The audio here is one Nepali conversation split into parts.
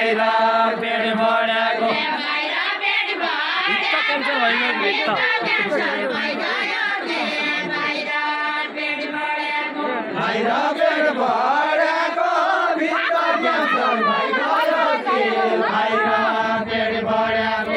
बाहिर पेट बढेको क्यान्सर होइन भित्र बाहिर पेट बढेको भित्र क्यान्सर भइगयो के बाहिर पेट बढेको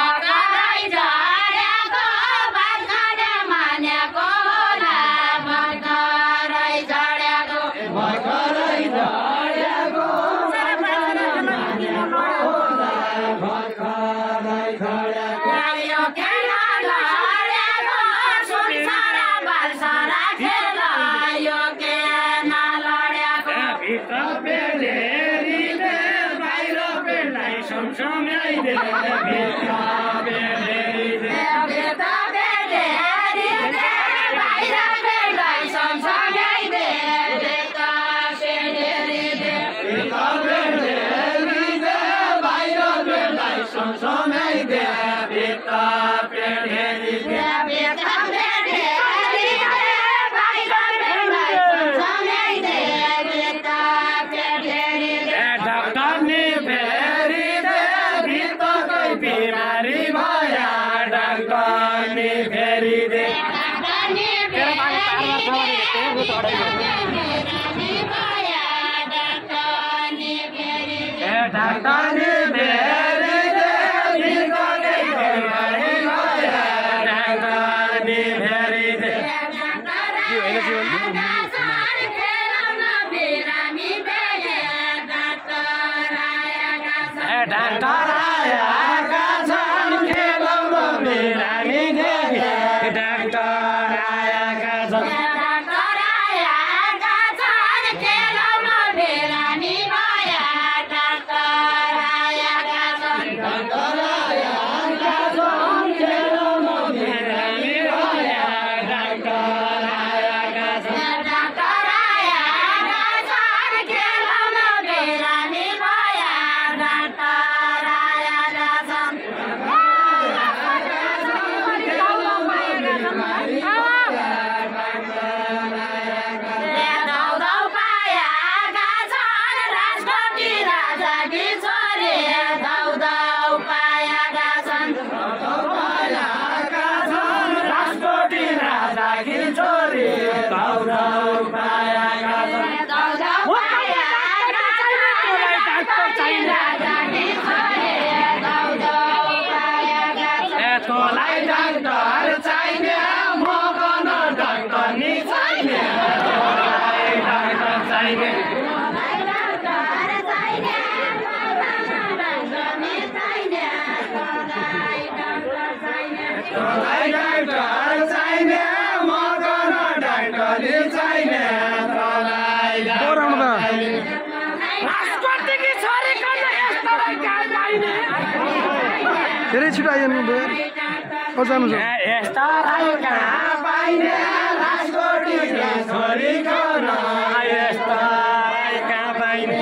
धेरै छिटो आइनु जानु छ यस्ता राईका पाइने राजकोटी छोरीकन यस्ता राईका पाइने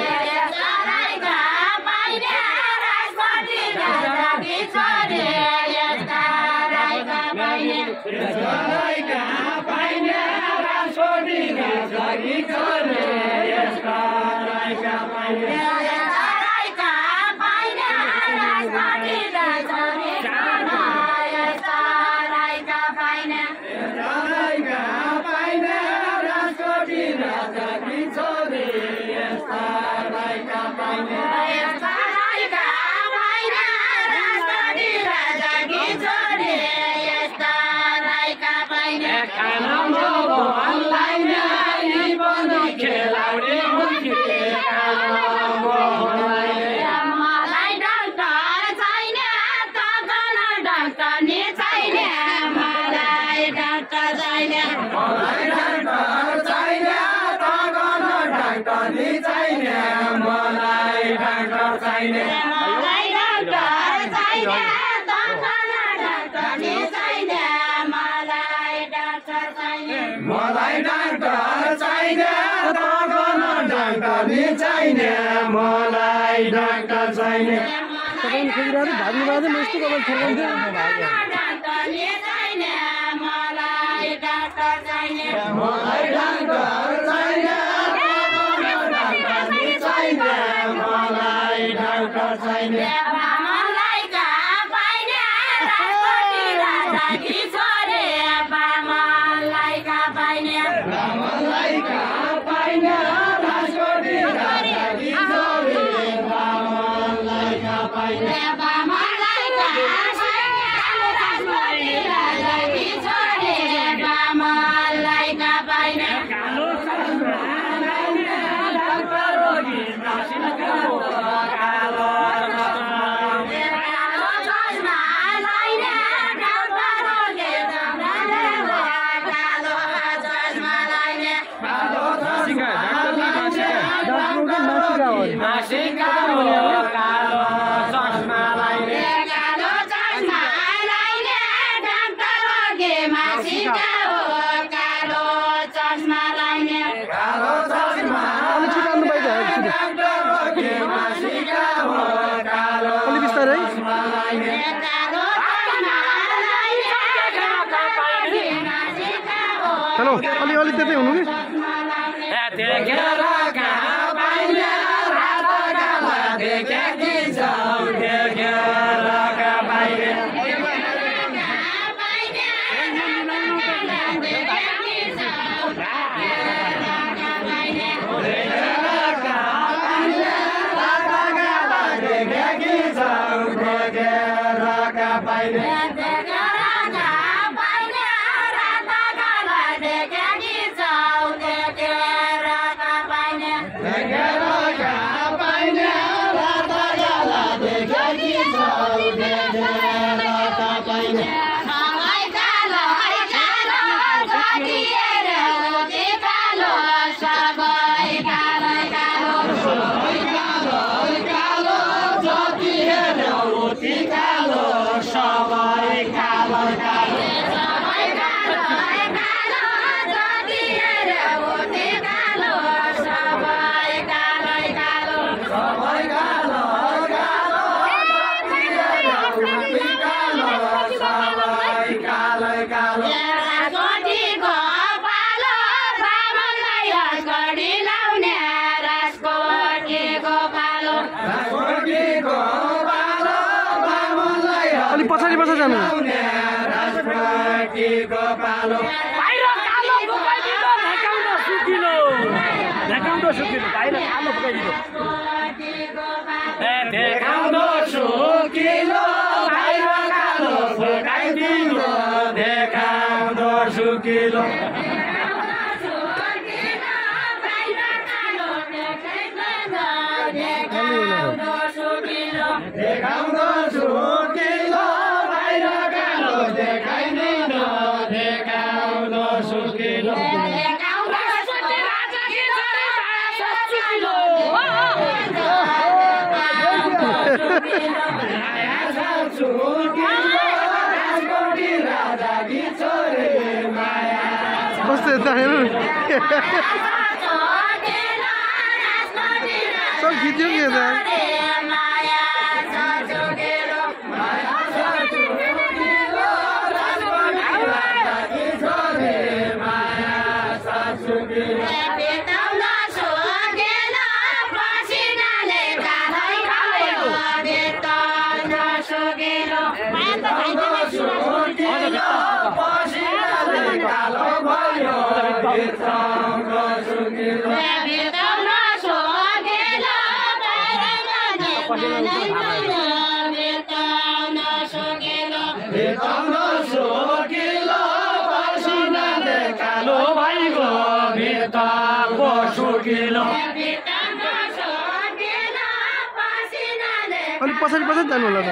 तपाईले खोजिरहेको भाग्नु भएको म यस्तो कपाल फर्काउँथे मलाई छैन बामनलाई कहाँ पाइने राजकोटी राजाकी छोरे बामनलाई कहाँ पाइने बामनलाई कहाँ पाइने राजकोटी राजाकी छोरे बामनलाई कहाँ पाइने बामनलाई कहाँ पाइने राजकोटी राजाकी छोरे बामनलाई कहाँ पाइने हेलो अलि त्यतै हुनु कि देखेर कहाँ पाइने राजाकाला देखेकी छौ देखेर कहाँ पाइने अलि पछाडि जानु बाहिर कालो फुकाइदिनु ढेकाउँदो सुकिलो बाहिर कालो फुकाइदिनु देखाउँदो सुकिलो बाहिर कालो फुकाइदिनु देखाउँदो सुकिलो देखाउँदो सुकिलो बाहिर कालो देखाइदिनु देखाउँदो सुकिलो कस्तो सब खिच्यो के अलि पछाडि जानु होला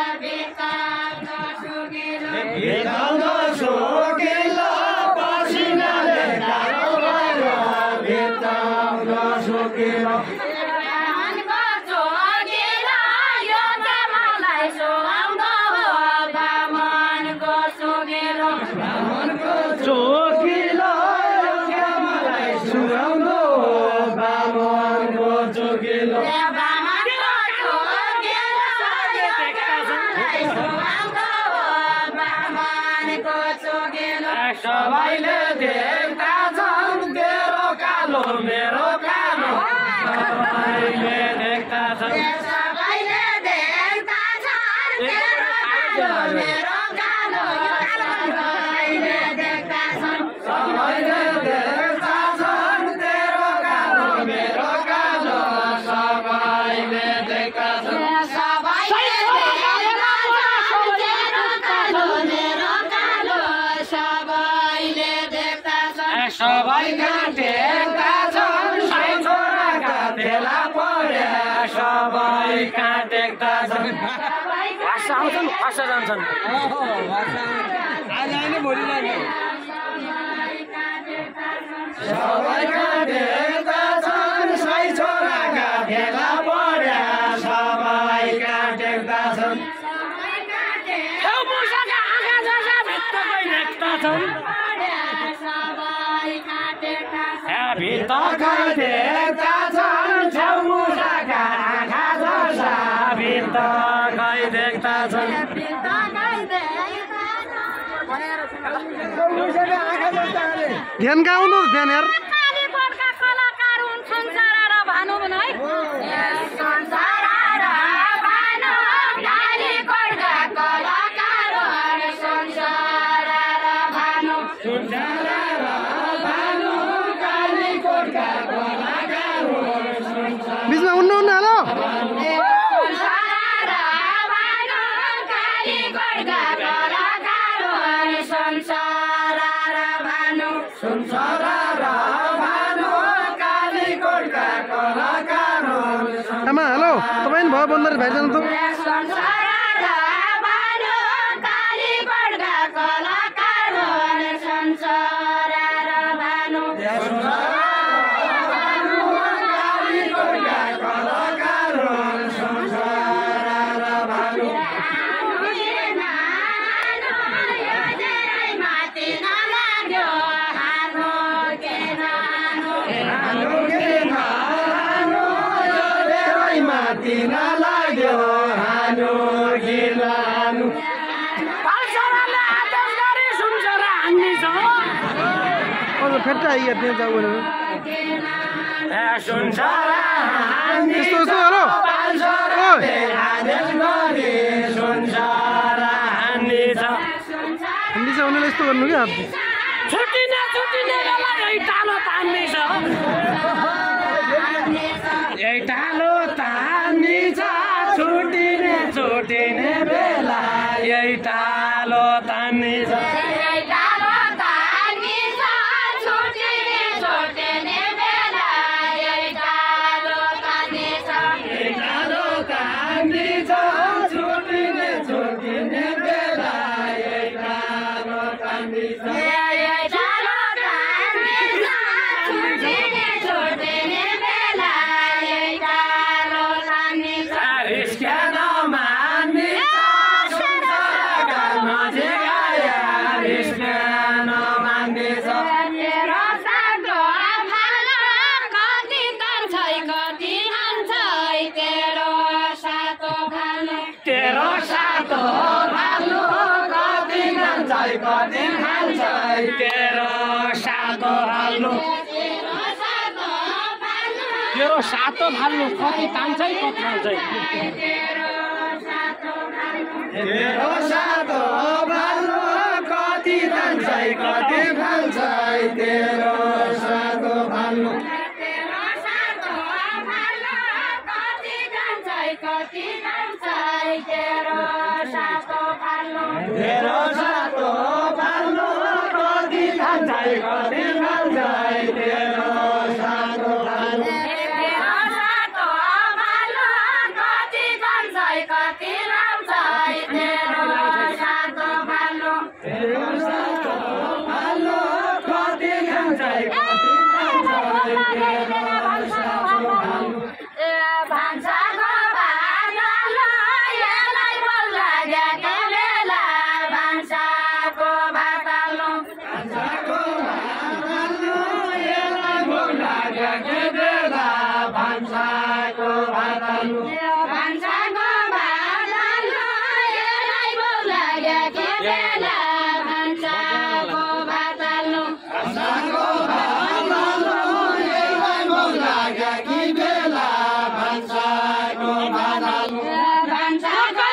सबैले देख्दा छन् तेरो कालो मेरो कालो सबैले देख्दा छन् देख्दछन् भाषा आउँछन् भाषा जान्छन् सबैका देख्दछन् साई छोराका भेला पर्या सबैका देख्दछन् मुसाका आँखा जसा भित्तकै देख्दछन् भित्तकै देख्दछन् छेउ मुसाका आँखा जसा भित्तकै देख्दछन् ध्यान गाउनु ध्यान यार कालीकोटका कलाकार हुन् संसार र भानु भन है संसार र भानु कालीकोटका कलाकार हुन् संसार र भानु कालीकोटका कलाकार हुन् बिचमा उन्नु उन्नु हेलो संसार र भानु कालीकोटका कलाकार हुन् संसार र भानु संसार र भानु कालीकोटका कलाकार हुन् आमा हेलो तपाईँ भयो बन्दर भाइ जानु त संसार र भानु कालीकोटका कलाकार हुन् संसार र भानु कालीकोटका कलाकार हुन् संसार र भानु माथि नलाग्यो हानो के नानो हानु के नानु यो धेरै माथि नलाग्यो हानु कि नानु पाल्सराले आदेश गरी सुनसरा हान्नेछ अझ फेट्टा आइया त्यहाँ जाऊ भनेर सुनसरा यस्तो यस्तो हेलो ओइ आदेश गरी सुनसरा हान्नेछ हिन्दी चाहिँ उनीहरूले यस्तो गर्नु क्या हात छुट्टिने बेला यही टालो तान्नेछ यही टालो तान्नेछ छुटिने बेला यही टालो तान्नेछ डालो तानिन्छ छुटिने बेला यही डालो तानिन्छ टालो तान्नेछ छुटिने बेला यही टालो तान्नेछ यही डालो तानिन्छ छुटिने बेला यही डालो तानिन्छ रिस्क्या नमान्नेछ संसारका नजिक आया रिस्क्या नमान्नेछ तेरो सातो भालो कति तान्छै कति हान्छै तेरो सातो भालो तेरो सातो भालु कति खान्छै कति खान्छै तेरो सातो भालु तेरो सातो भालो तेरो सातो भाल्नु कति तान्छै कति खान्छै तेरो सातो भालो तेरो सातो भालु कति खान्छै कति खान्छै तेरो सातो भालु तेरो सातो भालो कति जान्छै कति जान्छै तेरो सातो भालो तेरो सातो भालु कति खान्छै कति खान्छै तेरो सातो भालु तेरो सातो भालो कति जान्छै कति जान्छै तेरो सातो भालो तेरो सातो भालु कति खान्छै कति खान्छै तेरो सातो भालु भान्साको भालो यसलाई बोल्ला ग्याके बेला भान्साको भालो भान्साको भालो यसलाई बोल्ला ग्याके बेला भान्साको भालो भान्साको भालो यसलाई बोल्ला ग्याके बेला भान्साको भालो भान्साको भालो यसलाई बोल्ला ग्याके बेला भान्साको भालो भान्साको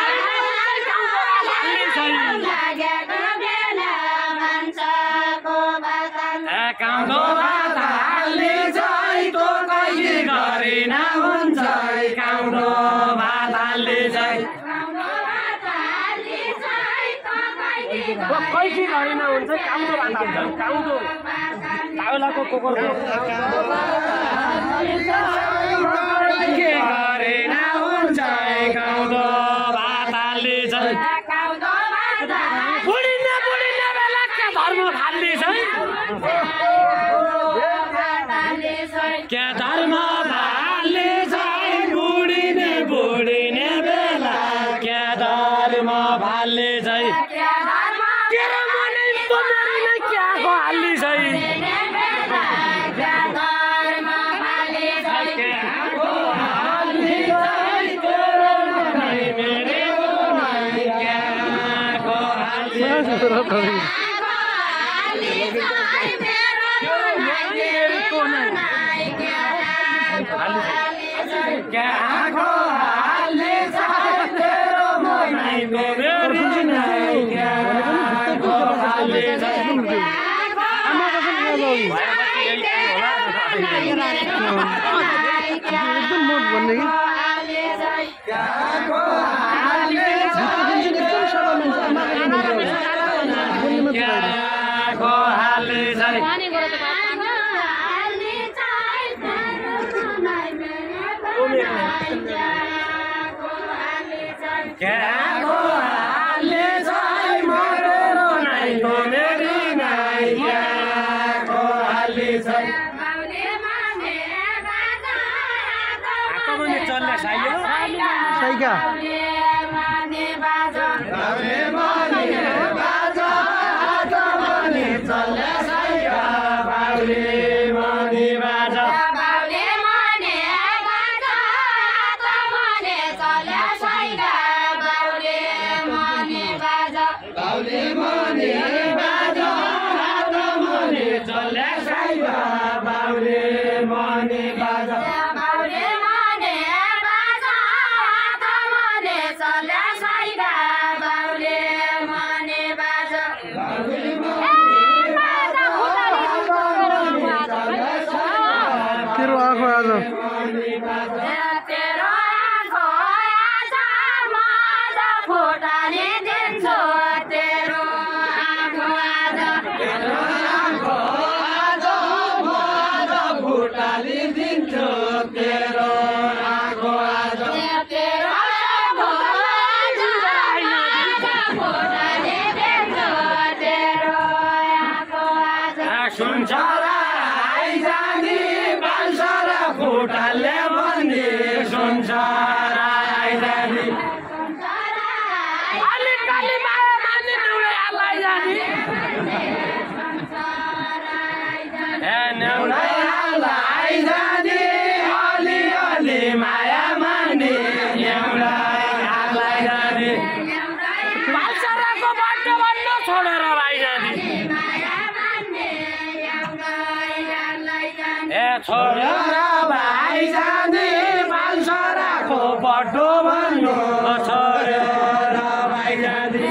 लागेको बेला भान्साको भालो काउँदो भात हाल्ने चाहिँ तो कहिले गरिन हुन्छ काउँदो भात हाल्ने चाहिँ कैसी गरिन हुन्छ काउँदो भात हाल्छ काउँदो ताउलाको कोकरको के गरेन हुन्छ गाउँदो भाताले चाहिँ बुढिने बेला क्या धर्म फाल्ने चाहिँ क्या धर्म फाल्ने चाहिँ बुढिने बेला क्या धर्म फाल्ने चाहिँ तेरो मनै बमरी नै क्या को हाल्ने चाहिँ छोडेर भाइ जाने बालसराको बड्डो भन्नु छोडेर भाइ जाने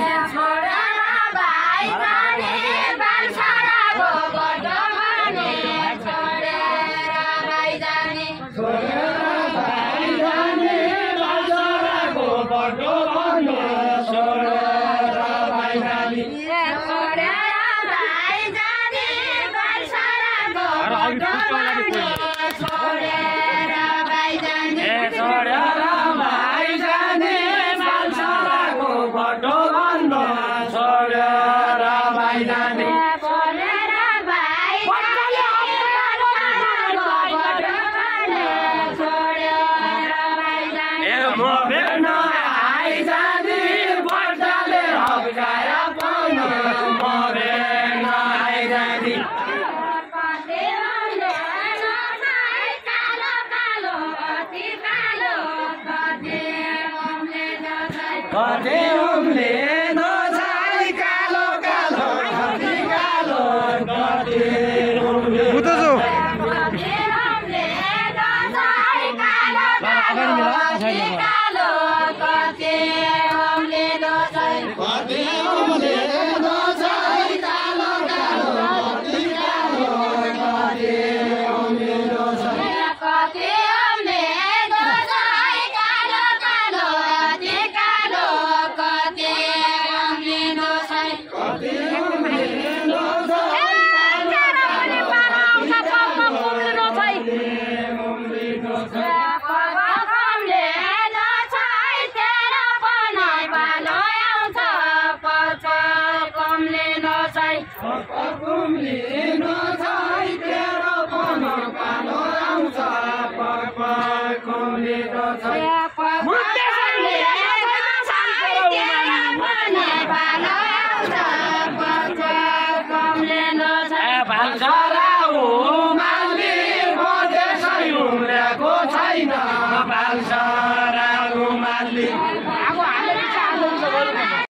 Yeah. कुम्लिनु छ